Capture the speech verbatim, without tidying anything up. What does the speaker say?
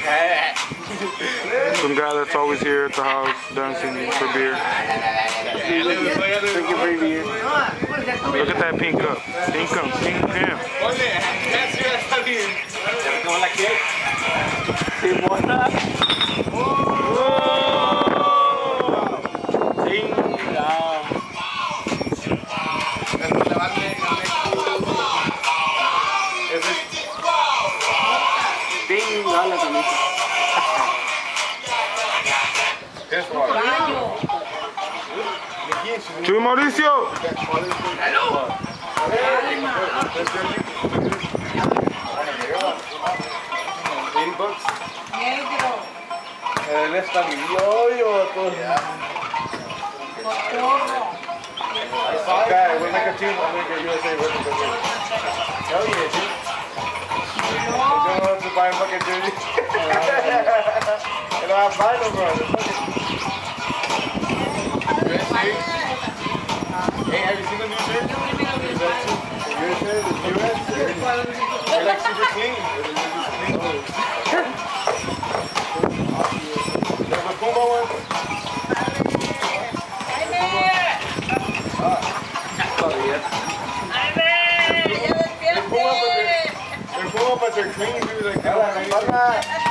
Some guy that's always here at the house dancing for beer. Drinking free beer. Look at that pink cup. Pink cup. Pink pimp. Chuy Mauricio. eighty bucks. Él está vivió yo. Okay, we'll make a team. We'll make a U S A versus Brazil. Hell yeah, dude. We're going to buy a fucking jersey. You know, I'm buying them, bro. Hey, have you seen the new shirt? The U S A, the U S, they're like super clean. There's a Puma one. They're Puma, but they're clean, dude. Like,